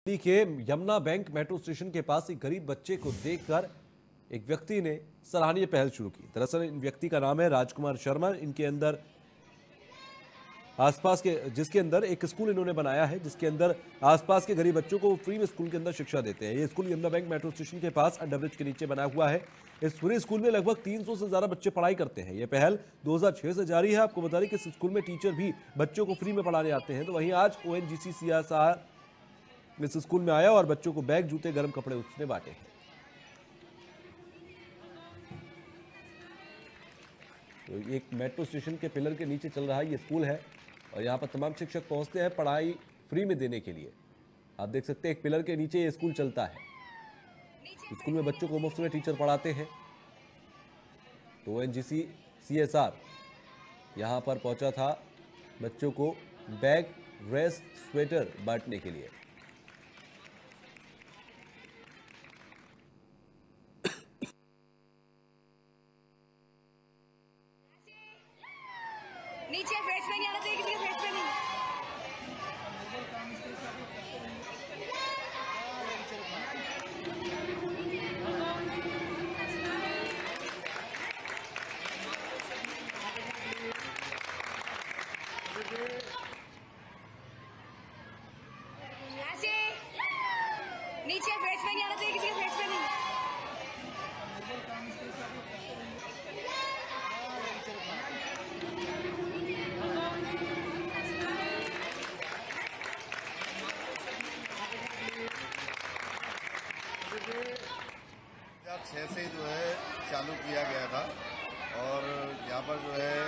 दिल्ली के Yamuna bank metro station के पास एक गरीब बच्चे को देखकर एक व्यक्ति ने सराहनीय पहल शुरू की। दरअसल इन व्यक्ति का नाम है राजकुमार शर्मा। इनके अंदर आसपास के जिसके अंदर एक स्कूल इन्होंने बनाया है, जिसके अंदर आसपास के गरीब बच्चों को फ्री में स्कूल के अंदर शिक्षा देते हैं। ये school Yamuna bank metro station के पास अंडरब्रिज के नीचे बना हुआ है। इस पूरे स्कूल में लगभग 300 से ज्यादा बच्चे पढ़ाई करते हैं। ये पहल 2006 से जारी है। आपको बता दें कि इस स्कूल में टीचर भी बच्चों को फ्री में पढ़ाने आते हैं। तो वहीं आज ONGC CSR इस स्कूल में आया और बच्चों को बैग, जूते, गर्म कपड़े उसने बांटे हैं। तो एक मेट्रो स्टेशन के पिलर के नीचे चल रहा ये स्कूल है और यहाँ पर तमाम शिक्षक पहुंचते हैं पढ़ाई फ्री में देने के लिए। आप देख सकते हैं एक पिलर के नीचे ये स्कूल चलता है। स्कूल में बच्चों को मुफ्त में टीचर पढ़ाते हैं। तो ONGC CSR यहाँ पर पहुंचा था बच्चों को बैग, ड्रेस, स्वेटर बांटने के लिए। नीचे फेस पे नहीं आना चाहिए, किसी के फेस पे नहीं। ऐसे नीचे फेस पे नहीं आना चाहिए, किसी के फेस पे नहीं। छः से जो है चालू किया गया था और यहाँ पर जो है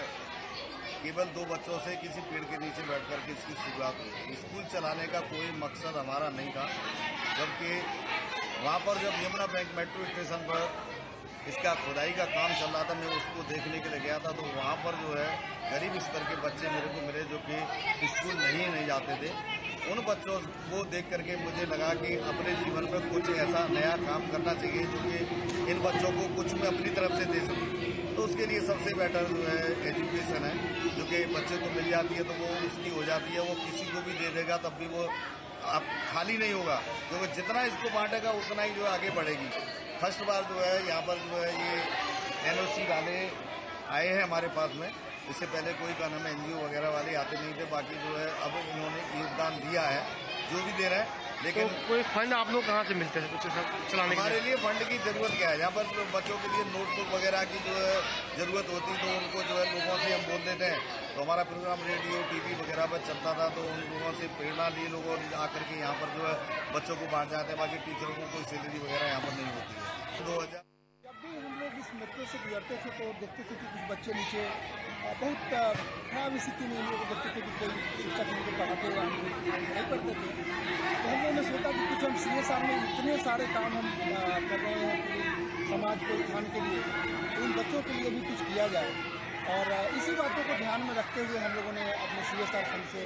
केवल 2 बच्चों से किसी पेड़ के नीचे बैठ कर के इसकी शुरुआत हुई। स्कूल चलाने का कोई मकसद हमारा नहीं था, जबकि वहाँ पर जब यमुना बैंक मेट्रो स्टेशन पर इसका खुदाई का काम चल रहा था, मैं उसको देखने के लिए गया था। तो वहाँ पर जो है गरीब स्तर के बच्चे मेरे को मिले जो कि स्कूल नहीं जाते थे। उन बच्चों को देख करके मुझे लगा कि अपने जीवन में कुछ ऐसा नया काम करना चाहिए जो कि इन बच्चों को कुछ मैं अपनी तरफ से दे सकूँ। तो उसके लिए सबसे बेटर जो है एजुकेशन है, जो कि बच्चे को मिल जाती है तो वो उसकी हो जाती है। वो किसी को भी दे देगा तब भी वो अब खाली नहीं होगा, क्योंकि जितना इसको बांटेगा उतना ही जो है आगे बढ़ेगी। फर्स्ट बार जो है यहाँ पर जो है ये NOC वाले आए हैं हमारे पास में। इससे पहले कोई का नाम NGO वगैरह वाले आते नहीं थे। बाकी जो है अब इन्होंने योगदान दिया है, जो भी दे रहे हैं। लेकिन तो कोई फंड आप लोग कहाँ से मिलते हैं कुछ चलाने के लिए? हमारे लिए फंड की जरूरत क्या है? यहाँ पर जो बच्चों के लिए नोटबुक वगैरह की जो है जरूरत होती, तो उनको जो है लोगों से हम बोल देते हैं। तो हमारा प्रोग्राम रेडियो, TV वगैरह पर चलता था, तो उन लोगों से प्रेरणा लिए लोगों आकर के यहाँ पर जो है बच्चों को बांट जाते हैं। बाकी टीचरों को कोई सैलरी वगैरह यहाँ पर नहीं होती है। 2000 जब भी हम लोग इस मेट्रो से गुजरते थे तो देखते थे कि कुछ बच्चे नीचे बहुत खराब स्थिति में हम लोग देखते थे कि कोई शिक्षक उनको पढ़ाते हुए पढ़ाई करते थे। तो हम लोगों ने सोचा कि कुछ हम CSR में इतने सारे काम हम कर रहे हैं पूरे समाज को उत्थान के लिए, तो इन बच्चों के लिए भी कुछ किया जाए। और इसी बातों को ध्यान में रखते हुए हम लोगों ने अपने CSR फंड से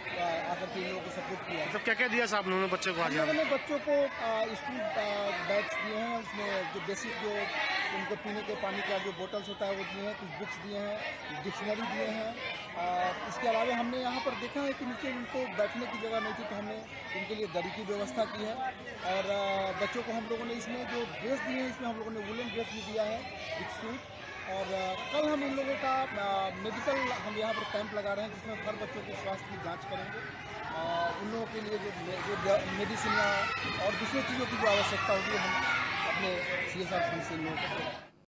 आकर के इन लोगों को सपोर्ट किया। मतलब क्या क्या दिया साहब लोगों ने बच्चों को? आज हम लोगों ने बच्चों को स्कूल बैग्स दिए हैं, उसमें जो बेसिक जो उनको पीने के पानी का जो बोतल्स होता है वो दिए हैं, कुछ बुक्स दिए हैं, डिक्शनरी दिए हैं। इसके अलावा हमने यहाँ पर देखा है कि नीचे उनको बैठने की जगह नहीं थी, तो हमने उनके लिए दरी की व्यवस्था की है। और बच्चों को हम लोगों ने इसमें जो ड्रेस दिए हैं, इसमें हम लोगों ने वुलन ड्रेस भी दिया है, एक सूट। और कल हम इन लोगों का मेडिकल हम यहाँ पर कैंप लगा रहे हैं, जिसमें हर बच्चों के स्वास्थ्य की जांच करेंगे। उन लोगों के लिए जो मेडिसिन या और दूसरी चीज़ों की जो आवश्यकता होगी हम अपने CSR फंड से इन लोगों को